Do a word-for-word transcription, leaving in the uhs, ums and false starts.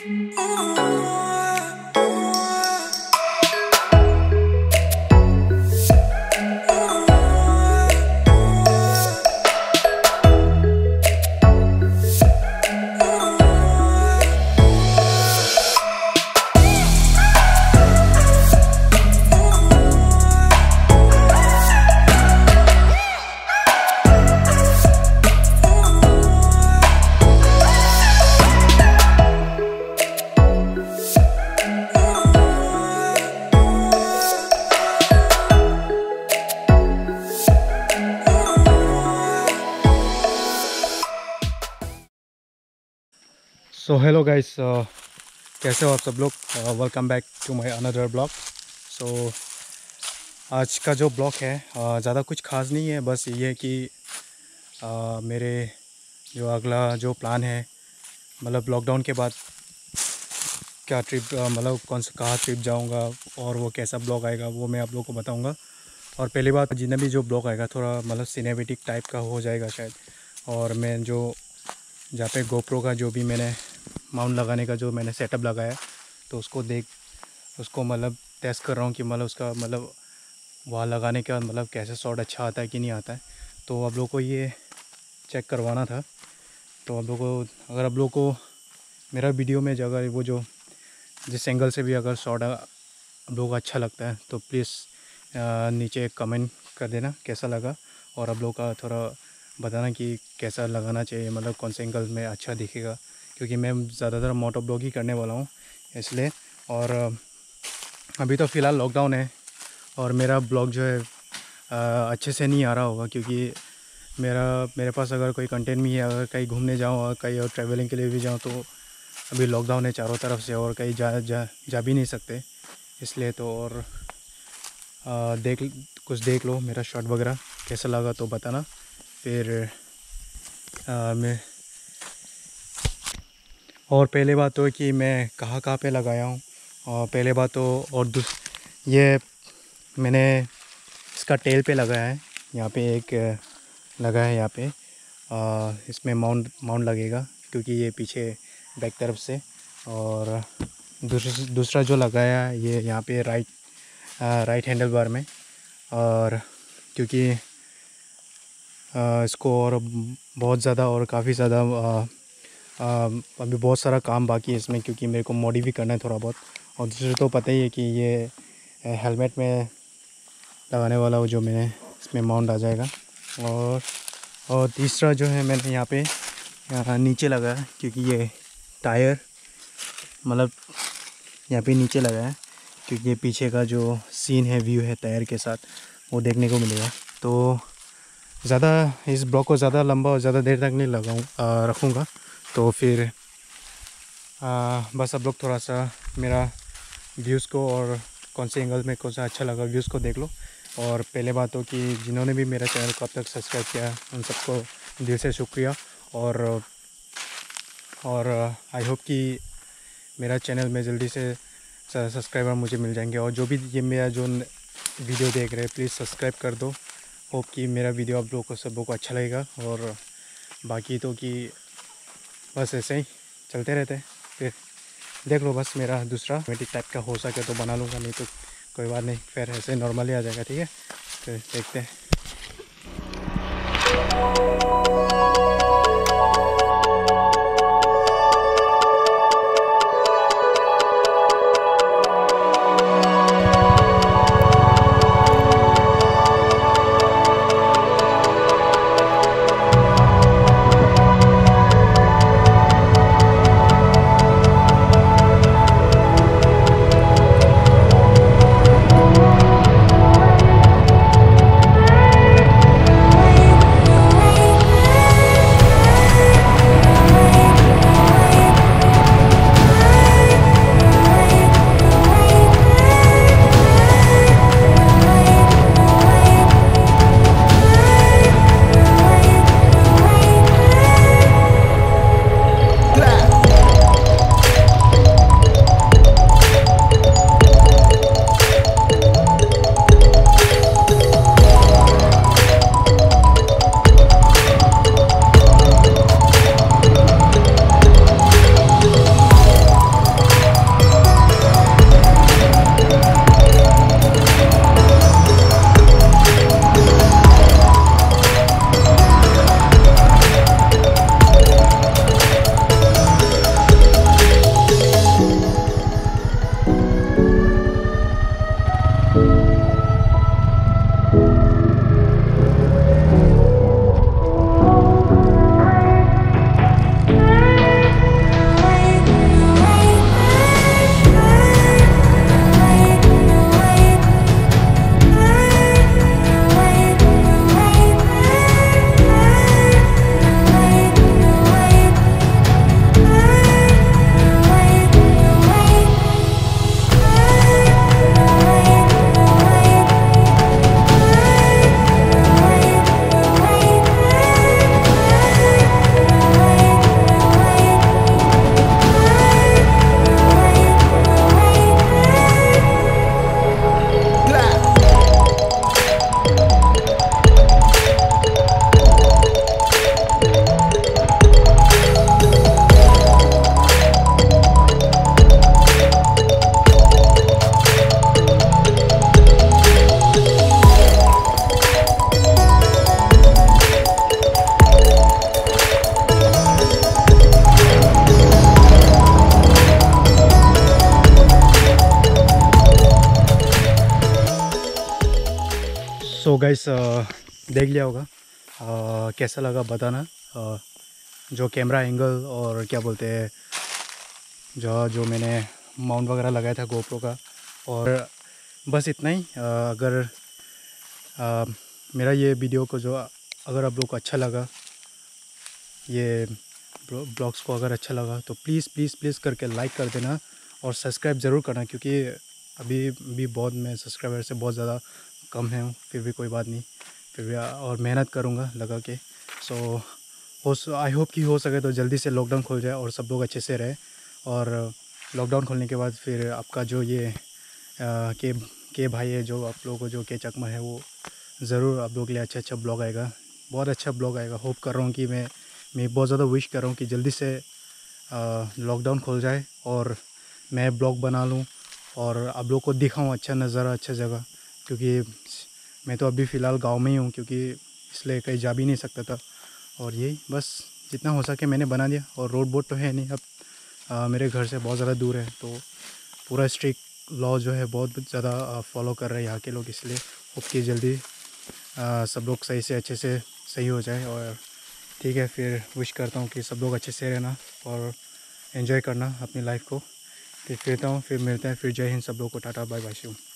So hello guys, कैसे हो आप सब लोग। Welcome back to my another blog. So आज का जो ब्लॉग है uh, ज़्यादा कुछ खास नहीं है, बस ये है कि uh, मेरे जो अगला जो प्लान है, मतलब लॉकडाउन के बाद क्या ट्रिप, uh, मतलब कौन सा कहाँ ट्रिप जाऊंगा और वो कैसा ब्लॉग आएगा वो मैं आप लोगों को बताऊंगा। और पहली बात, जितना भी जो ब्लॉग आएगा थोड़ा मतलब सिनेमेटिक टाइप का हो जाएगा शायद। और मैं जो जहाँ पे गोप्रो का जो भी मैंने माउंट लगाने का जो मैंने सेटअप लगाया, तो उसको देख उसको मतलब टेस्ट कर रहा हूँ कि मतलब उसका मतलब वहाँ लगाने के बाद मतलब कैसे शॉट अच्छा आता है कि नहीं आता है। तो आप लोगों को ये चेक करवाना था। तो आप लोगों को, अगर आप लोगों को मेरा वीडियो में अगर वो जो जिस एंगल से भी अगर शॉट आप लोगों को अच्छा लगता है तो प्लीज़ नीचे कमेंट कर देना कैसा लगा, और आप लोगों का थोड़ा बताना कि कैसा लगाना चाहिए, मतलब कौन से एंगल में अच्छा दिखेगा, क्योंकि मैं ज़्यादातर मोटो ब्लॉग ही करने वाला हूँ इसलिए। और अभी तो फ़िलहाल लॉकडाउन है और मेरा ब्लॉग जो है अच्छे से नहीं आ रहा होगा, क्योंकि मेरा मेरे पास अगर कोई कंटेंट भी है, अगर कहीं घूमने जाऊँ और कहीं और ट्रैवलिंग के लिए भी जाऊँ, तो अभी लॉकडाउन है चारों तरफ से और कहीं जा जा जा भी नहीं सकते इसलिए। तो और आ, देख कुछ देख लो मेरा शॉट वगैरह कैसा लगा तो बताना। फिर आ, मैं और पहले बात तो है कि मैं कहाँ कहाँ पे लगाया हूँ। और पहले बात तो और ये मैंने इसका टेल पे लगाया है, यहाँ पे एक लगा है यहाँ पे। आ, इसमें माउंट माउंट लगेगा क्योंकि ये पीछे बैक तरफ से। और दूसरा दूसरा जो लगाया है ये यहाँ पे राइट राइट हैंडल बार में। और क्योंकि आ, इसको और बहुत ज़्यादा और काफ़ी ज़्यादा अभी बहुत सारा काम बाकी है इसमें, क्योंकि मेरे को मॉडिफाई भी करना है थोड़ा बहुत। और दूसरे तो पता ही है कि ये हेलमेट में लगाने वाला वो जो मैंने इसमें माउंट आ जाएगा। और और तीसरा जो है मैंने यहाँ पे यहाँ नीचे लगाया, क्योंकि ये टायर मतलब यहाँ पे नीचे लगा है, क्योंकि ये पीछे का जो सीन है, व्यू है टायर के साथ, वो देखने को मिलेगा। तो ज़्यादा इस ब्लॉग को ज़्यादा लंबा और ज़्यादा देर तक नहीं लगाऊँ रखूँगा। तो फिर आ, बस अब लोग थोड़ा सा मेरा व्यूज़ को और कौन से एंगल में कौन सा अच्छा लगा व्यूज़ को देख लो। और पहले बात हो कि जिन्होंने भी मेरा चैनल को अब तक सब्सक्राइब किया उन सबको दिल से शुक्रिया। और और आई होप कि मेरा चैनल में जल्दी से सब्सक्राइबर मुझे मिल जाएंगे। और जो भी ये मेरा जो वीडियो देख रहे हैं प्लीज़ सब्सक्राइब कर दो। होप कि मेरा वीडियो आप लोगों को सबों को अच्छा लगेगा। और बाकी तो कि बस ऐसे ही चलते रहते हैं। फिर देख लो, बस मेरा दूसरा मेटिक टाइप का हो सके तो बना लूँगा, नहीं तो कोई बात नहीं, फिर ऐसे नॉर्मली आ जाएगा। ठीक है, फिर देखते हैं। सो गाइस देख लिया होगा, uh, कैसा लगा बताना। uh, जो कैमरा एंगल और क्या बोलते हैं, जो जो मैंने माउंट वगैरह लगाया था गोप्रो का, और बस इतना ही। uh, अगर uh, मेरा ये वीडियो को जो अगर आप लोग को अच्छा लगा, ये ब्लॉग्स को अगर अच्छा लगा तो प्लीज़ प्लीज़ प्लीज़ करके लाइक कर देना और सब्सक्राइब ज़रूर करना, क्योंकि अभी भी बहुत मैं सब्सक्राइबर से बहुत ज़्यादा कम है, फिर भी कोई बात नहीं, फिर भी और मेहनत करूँगा लगा के। सो हो आई होप कि हो सके तो जल्दी से लॉकडाउन खुल जाए और सब लोग अच्छे से रहे। और लॉकडाउन खोलने के बाद फिर आपका जो ये आ, के के भाई है, जो आप लोगों को जो के चकमा है, वो ज़रूर आप लोगों के लिए अच्छा अच्छा ब्लॉग आएगा, बहुत अच्छा ब्लॉग आएगा। होप कर रहा हूँ कि मैं मैं बहुत ज़्यादा विश कर रहा हूँ कि जल्दी से लॉकडाउन खुल जाए और मैं ब्लॉग बना लूँ और आप लोग को दिखाऊँ अच्छा नज़ारा, अच्छा जगह, क्योंकि मैं तो अभी फ़िलहाल गांव में ही हूँ, क्योंकि इसलिए कहीं जा भी नहीं सकता था। और यही बस जितना हो सके मैंने बना दिया। और रोड बोट तो है नहीं अब, आ, मेरे घर से बहुत ज़्यादा दूर है, तो पूरा स्ट्रिक्ट लॉ जो है बहुत ज़्यादा फॉलो कर रहे हैं यहाँ के लोग, इसलिए होप कि जल्दी आ, सब लोग सही से अच्छे से सही हो जाए। और ठीक है, फिर विश करता हूँ कि सब लोग अच्छे से रहना और एंजॉय करना अपनी लाइफ को। फिर फिरता हूँ, फिर मिलते हैं, फिर जय हिंद सब लोग को, टाटा बाय बाय।